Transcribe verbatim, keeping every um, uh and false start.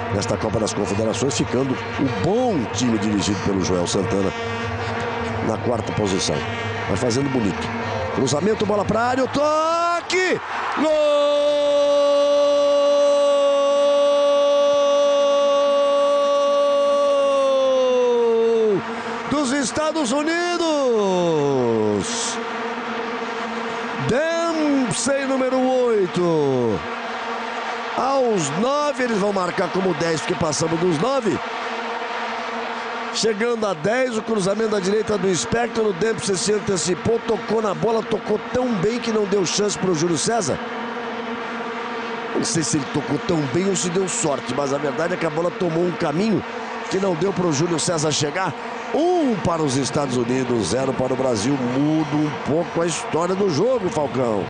nesta Copa das Confederações, ficando o bom time dirigido pelo Joel Santana na quarta posição. Vai fazendo bonito. Cruzamento, bola para a área, o toque! Gol! Dos Estados Unidos! Dempsey, número oito. Aos nove, eles vão marcar como dez, porque passamos dos nove. Chegando a dez, o cruzamento da direita do Spector, o Dempsey se antecipou, tocou na bola, tocou tão bem que não deu chance para o Júlio César. Não sei se ele tocou tão bem ou se deu sorte, mas a verdade é que a bola tomou um caminho que não deu para o Júlio César chegar. Um para os Estados Unidos, zero para o Brasil. Muda um pouco a história do jogo, Falcão.